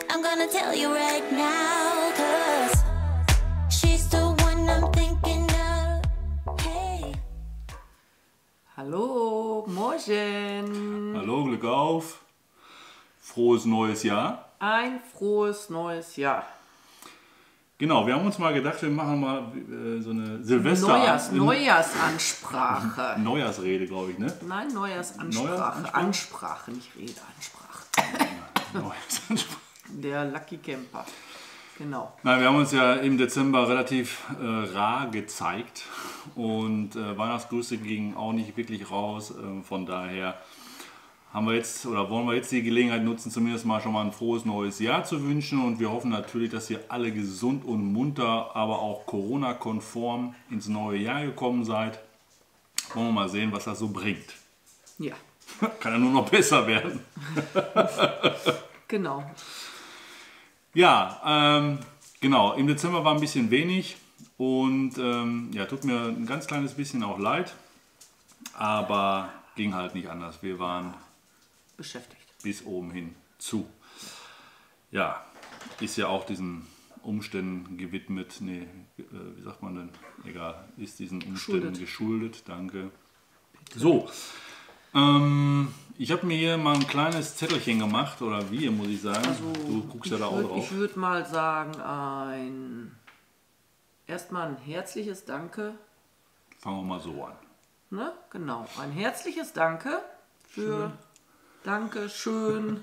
I'm gonna tell you right now, 'cause she's the one I'm thinking of. Hey. Hallo, morgen. Hallo, Glück auf. Frohes neues Jahr. Ein frohes neues Jahr. Genau, wir haben uns mal gedacht, wir machen mal so eine Neujahrsansprache. Neujahrsrede, glaube ich, ne? Nein, Neujahrsansprache. Neujahrsansprache? Ansprache, nicht Rede, Ansprache. Neujahrsansprache. Der Lucky Camper. Genau. Nein, wir haben uns ja im Dezember relativ rar gezeigt und Weihnachtsgrüße gingen auch nicht wirklich raus. Von daher haben wir jetzt oder wollen wir jetzt die Gelegenheit nutzen, zumindest mal schon mal ein frohes neues Jahr zu wünschen. Und wir hoffen natürlich, dass ihr alle gesund und munter, aber auch Corona-konform ins neue Jahr gekommen seid. Wollen wir mal sehen, was das so bringt. Ja, Kann ja nur noch besser werden. genau. Ja, genau. Im Dezember war ein bisschen wenig und ja, tut mir ein ganz kleines bisschen auch leid, aber ging halt nicht anders. Wir waren Beschäftigt. bis oben hin zu. Ja, ist ja auch diesen Umständen gewidmet, nee, wie sagt man denn? Egal, ist diesen Umständen geschuldet, danke. So, ich habe mir hier mal ein kleines Zettelchen gemacht, oder wir, muss ich sagen. Also, du guckst ja da auch drauf. Ich würde mal sagen, erstmal ein herzliches Danke. Fangen wir mal so an. Ne? Genau, ein herzliches Danke für Danke, schön.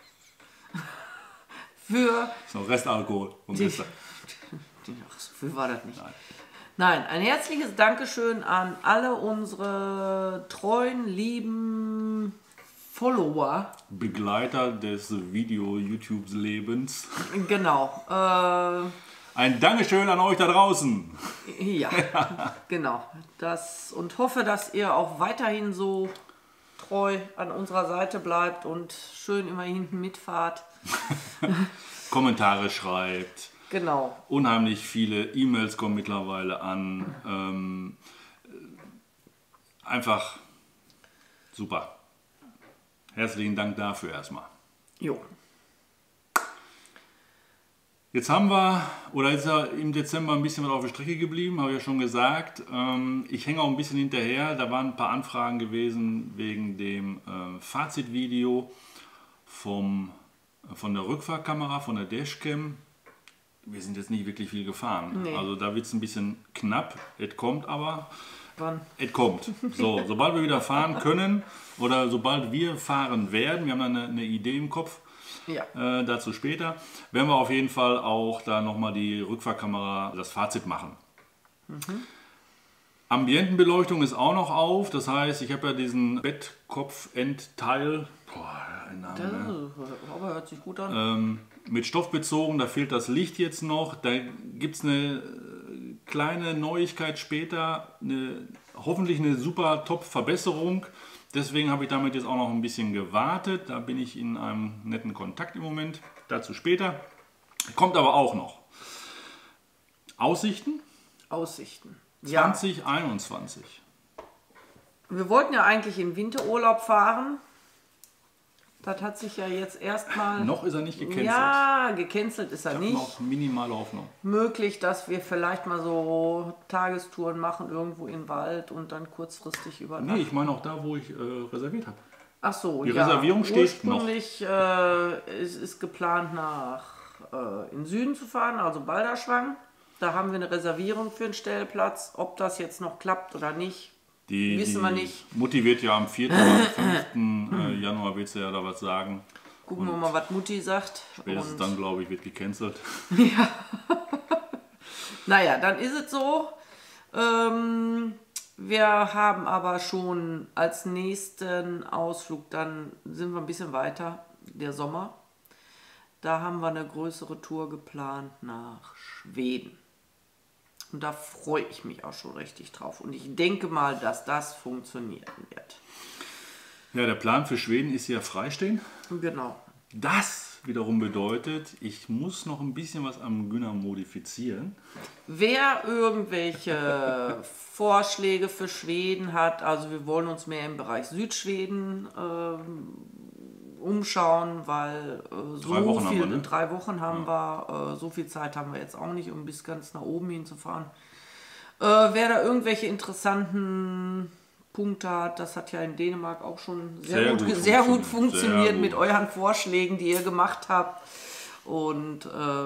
Für Ist noch Restalkohol. Und gestern. Ach, so viel war das nicht. Nein, ein herzliches Dankeschön an alle unsere treuen, lieben Follower. Begleiter des Video-YouTubes-Lebens. Genau. Ein Dankeschön an euch da draußen. Ja, genau. Und hoffe, dass ihr auch weiterhin so treu an unserer Seite bleibt und schön immer hinten mitfahrt. Kommentare schreibt. Genau. Unheimlich viele E-Mails kommen mittlerweile an. Einfach super. Herzlichen Dank dafür erstmal. Jo. Jetzt haben wir, oder ist ja im Dezember ein bisschen was auf der Strecke geblieben, habe ich ja schon gesagt. Ich hänge auch ein bisschen hinterher. Da waren ein paar Anfragen gewesen wegen dem Fazitvideo von der Rückfahrkamera, von der Dashcam. Wir sind jetzt nicht wirklich viel gefahren. Nee. Also da wird es ein bisschen knapp. Es kommt aber. Wann? Es kommt. So, sobald wir wieder fahren können oder sobald wir fahren werden, wir haben dann eine Idee im Kopf, Ja. dazu später, werden wir auf jeden Fall auch da nochmal die Rückfahrkamera, das Fazit machen. Ambientenbeleuchtung ist auch noch auf, das heißt, ich habe ja diesen Bettkopfendteil, ein Name, ne? Aber hört sich gut an. Mit Stoff bezogen, da fehlt das Licht jetzt noch, da gibt es eine kleine Neuigkeit später, hoffentlich eine super Top-Verbesserung. Deswegen habe ich damit jetzt auch noch ein bisschen gewartet. Da bin ich in einem netten Kontakt im Moment. Dazu später. Kommt aber auch noch. Aussichten Aussichten. Ja. 2021. Wir wollten ja eigentlich in Winterurlaub fahren. Das hat sich ja jetzt erstmal... Noch ist er nicht gecancelt. Ja, gecancelt ist er Ich habe nicht. noch minimale Hoffnung. Möglich, dass wir vielleicht mal so Tagestouren machen irgendwo im Wald und dann kurzfristig übernachten. Nee, ich meine auch da, wo ich reserviert habe. Ach so, Die ja. Reservierung steht noch. Ursprünglich ist geplant, in den Süden zu fahren, also Balderschwang. Da haben wir eine Reservierung für einen Stellplatz. Ob das jetzt noch klappt oder nicht, wissen wir nicht. Mutti wird ja am 4. oder 5. Januar wird sie ja da was sagen. Gucken wir mal, was Mutti sagt. Spätestens dann, glaube ich, wird gecancelt. Naja, dann ist es so. Wir haben aber schon als nächsten Ausflug, dann sind wir ein bisschen weiter, der Sommer. Da haben wir eine größere Tour geplant nach Schweden. Und da freue ich mich auch schon richtig drauf. Und ich denke mal, dass das funktionieren wird. Ja, der Plan für Schweden ist ja freistehen. Genau. Das wiederum bedeutet, ich muss noch ein bisschen was am Günner modifizieren. Wer irgendwelche Vorschläge für Schweden hat, also wir wollen uns mehr im Bereich Südschweden umschauen, weil so 3 Wochen haben viel, wir, ne? 3 Wochen haben wir, so viel Zeit haben wir jetzt auch nicht, um bis ganz nach oben hinzufahren. Wer da irgendwelche interessanten Punkte hat, das hat ja in Dänemark auch schon sehr gut funktioniert Sehr mit gut. euren Vorschlägen, die ihr gemacht habt. Und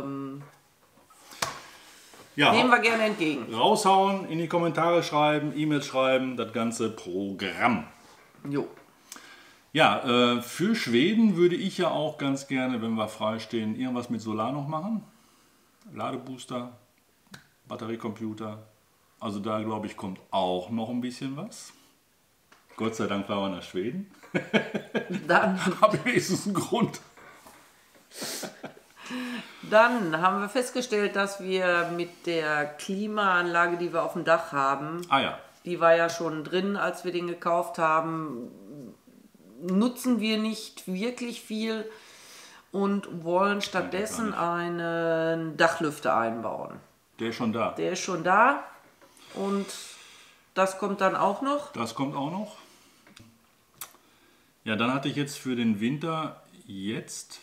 Ja, nehmen wir gerne entgegen. raushauen, in die Kommentare schreiben, E-Mails schreiben, das ganze Programm. Jo. Ja, für Schweden würde ich ja auch ganz gerne, wenn wir frei stehen, irgendwas mit Solar noch machen. Ladebooster, Batteriecomputer. Also da glaube ich kommt auch noch ein bisschen was. Gott sei Dank fahren wir nach Schweden. Dann Habe ich wenigstens einen Grund. Dann haben wir festgestellt, dass wir mit der Klimaanlage, die wir auf dem Dach haben, Ah ja, die war ja schon drin, als wir den gekauft haben, nutzen wir nicht wirklich viel und wollen stattdessen einen Dachlüfter einbauen. der ist schon da. Der ist schon da und das kommt dann auch noch. Das kommt auch noch. Ja, dann hatte ich jetzt für den Winter jetzt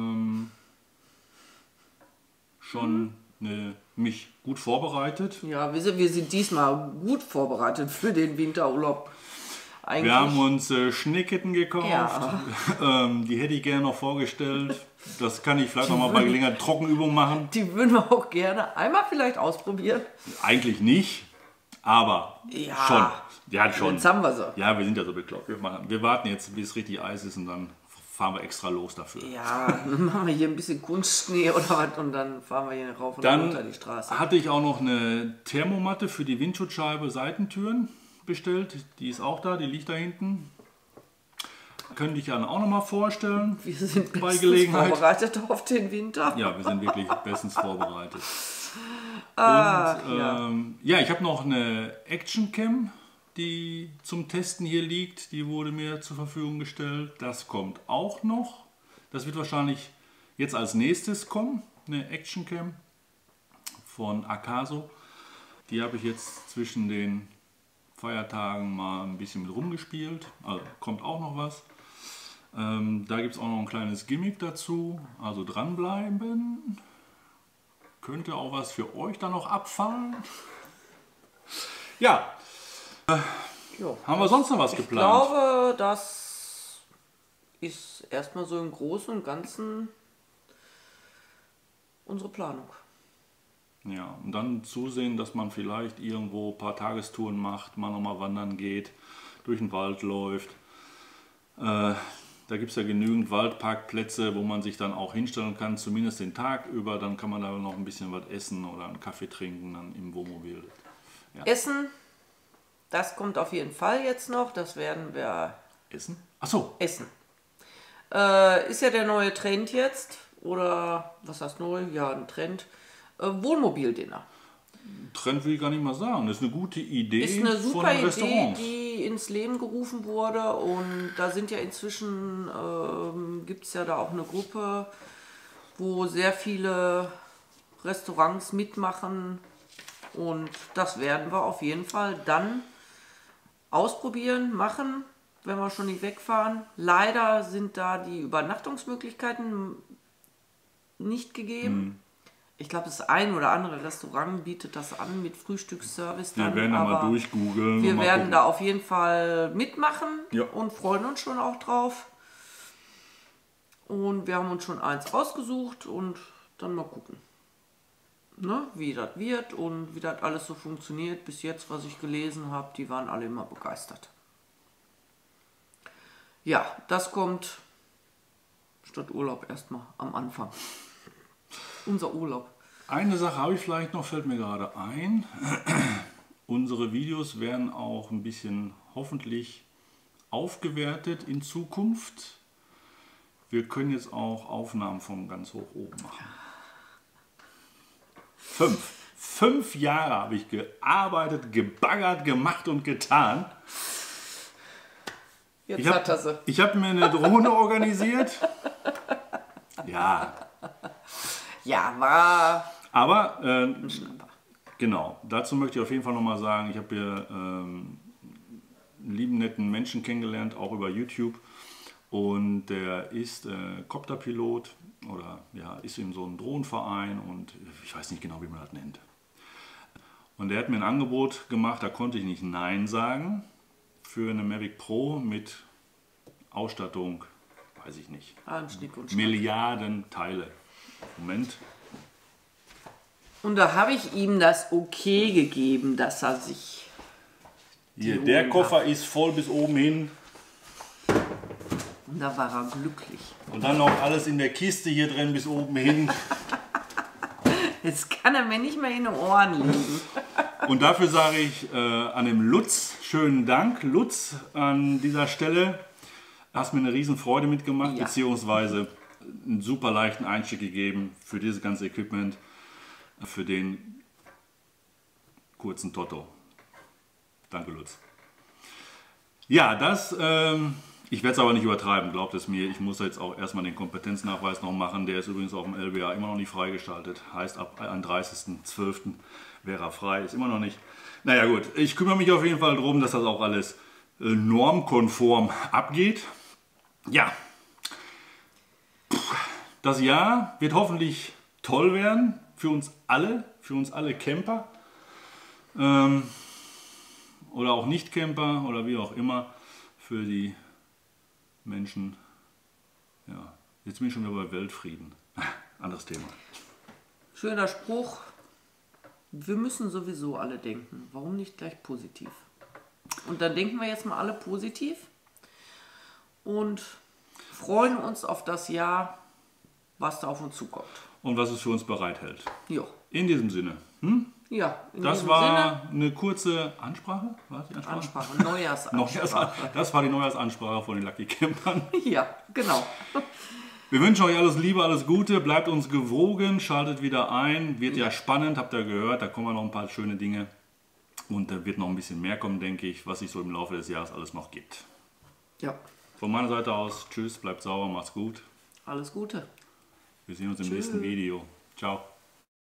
schon mich gut vorbereitet. Ja, wir sind diesmal gut vorbereitet für den Winterurlaub. Eigentlich. Wir haben uns Schneeketten gekauft. Ja. Die hätte ich gerne noch vorgestellt. Das kann ich vielleicht noch mal bei Gelegenheit Trockenübung machen. Die würden wir auch gerne einmal vielleicht ausprobieren. Eigentlich nicht, aber Ja. schon. Ja, schon. Jetzt haben wir sie. Ja, wir sind ja so bekloppt. Wir warten jetzt, bis es richtig Eis ist und dann fahren wir extra los dafür. Ja, dann machen wir hier ein bisschen Kunstschnee oder was und dann fahren wir hier rauf und Dann runter die Straße. hatte ich auch noch eine Thermomatte für die Windschutzscheibe Seitentüren bestellt. Die ist auch da, die liegt da hinten. Könnte ich dann auch noch mal vorstellen. Wir sind bei bestens Gelegenheit. vorbereitet auf den Winter. Ja, wir sind wirklich bestens vorbereitet. Ja. Ja, ich habe noch eine Action-Cam, die zum Testen hier liegt. Die wurde mir zur Verfügung gestellt. Das kommt auch noch. Das wird wahrscheinlich jetzt als nächstes kommen. Eine Action-Cam von Akaso. Die habe ich jetzt zwischen den Feiertagen mal ein bisschen mit rumgespielt. Also kommt auch noch was. Da gibt es auch noch ein kleines Gimmick dazu. Also dranbleiben. Könnte auch was für euch dann noch abfallen. Ja, Jo. haben wir sonst noch was Ich geplant? glaube, das ist erstmal so im Großen und Ganzen unsere Planung. Ja, und dann zusehen, dass man vielleicht irgendwo ein paar Tagestouren macht, mal nochmal wandern geht, durch den Wald läuft. Da gibt es ja genügend Waldparkplätze, wo man sich dann auch hinstellen kann, zumindest den Tag über. Dann kann man da noch ein bisschen was essen oder einen Kaffee trinken dann im Wohnmobil. Essen, das kommt auf jeden Fall jetzt noch. Das werden wir Essen? Achso, essen. Ist ja der neue Trend jetzt. Oder was heißt neu? Ja, ein Trend. Wohnmobildinner. Trend will ich gar nicht mal sagen. Das ist eine gute Idee Ist eine von super den Idee, Restaurants. die ins Leben gerufen wurde. Und da sind ja inzwischen, gibt es ja da auch eine Gruppe, wo sehr viele Restaurants mitmachen. Und das werden wir auf jeden Fall dann ausprobieren, machen, wenn wir schon nicht wegfahren. Leider sind da die Übernachtungsmöglichkeiten nicht gegeben. Ich glaube, das ein oder andere Restaurant bietet das an mit Frühstücksservice. Wir werden da mal durchgoogeln. Wir und mal werden gucken. da auf jeden Fall mitmachen Ja. und freuen uns schon auch drauf. Und wir haben uns schon eins ausgesucht und dann mal gucken, ne, wie das wird und wie das alles so funktioniert. Bis jetzt, was ich gelesen habe, die waren alle immer begeistert. Ja, das kommt statt Urlaub erstmal am Anfang. Unser Urlaub. Eine Sache habe ich vielleicht noch, fällt mir gerade ein. Unsere Videos werden auch ein bisschen hoffentlich aufgewertet in Zukunft. Wir können jetzt auch Aufnahmen von ganz hoch oben machen. 5 Jahre habe ich gearbeitet, gebaggert, gemacht und getan. Jetzt hat er sie. Ich habe mir eine Drohne organisiert. Ja, Ja, war aber genau, dazu möchte ich auf jeden Fall nochmal sagen, ich habe hier einen lieben, netten Menschen kennengelernt, auch über YouTube. Und der ist Copterpilot oder ja, ist in so einem Drohnenverein und ich weiß nicht genau, wie man das nennt. Und der hat mir ein Angebot gemacht, da konnte ich nicht Nein sagen, für eine Mavic Pro mit Ausstattung, weiß ich nicht, Allem Schnick und Schnack. Milliarden Teile. Moment, Und da habe ich ihm das okay gegeben, dass er sich... hier, Die der holen Koffer ist voll bis oben hin. Und da war er glücklich. Und dann noch alles in der Kiste hier drin bis oben hin. Jetzt kann er mir nicht mehr in den Ohren liegen. Und dafür sage ich an dem Lutz, schönen Dank, Lutz, an dieser Stelle. Hast mir eine riesen Freude mitgemacht, Ja. beziehungsweise einen super leichten Einstieg gegeben für dieses ganze Equipment, für den kurzen Totto. Danke, Lutz. Ja, ich werde es aber nicht übertreiben, glaubt es mir. Ich muss jetzt auch erstmal den Kompetenznachweis noch machen. Der ist übrigens auf dem LBA immer noch nicht freigeschaltet. Heißt, ab am 30.12. wäre er frei. Ist immer noch nicht. Naja gut, ich kümmere mich auf jeden Fall darum, dass das auch alles normkonform abgeht. Ja, das Jahr wird hoffentlich toll werden für uns alle Camper. Oder auch Nicht-Camper oder wie auch immer, für die Menschen. Ja, jetzt bin ich schon wieder bei Weltfrieden. Anderes Thema. Schöner Spruch. Wir müssen sowieso alle denken. Warum nicht gleich positiv? Und dann denken wir jetzt mal alle positiv und freuen uns auf das Jahr, was da auf uns zukommt. Und was es für uns bereithält. Jo. In diesem Sinne. Ja, in Das diesem war eine kurze Ansprache. War das die Sinne Ansprache, Neujahrsansprache. Das war die Neujahrsansprache von den Lucky Campern. Ja, genau. Wir wünschen euch alles Liebe, alles Gute. Bleibt uns gewogen, schaltet wieder ein. Wird ja spannend, habt ihr gehört. Da kommen noch ein paar schöne Dinge. Und da wird noch ein bisschen mehr kommen, denke ich, was sich so im Laufe des Jahres alles noch gibt. Ja, Von meiner Seite aus, tschüss, bleibt sauber, macht's gut. alles Gute. Wir sehen uns im nächsten Video. Ciao.